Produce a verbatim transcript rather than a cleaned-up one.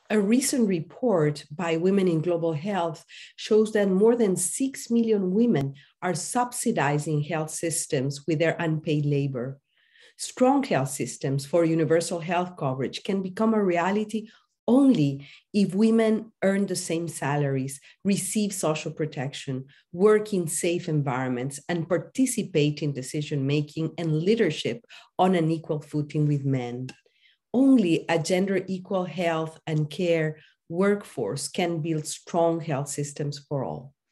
A recent report by Women in Global Health shows that more than six million women are subsidizing health systems with their unpaid labor. Strong health systems for universal health coverage can become a reality only if women earn the same salaries, receive social protection, work in safe environments, and participate in decision-making and leadership on an equal footing with men. Only a gender-equal health and care workforce can build strong health systems for all.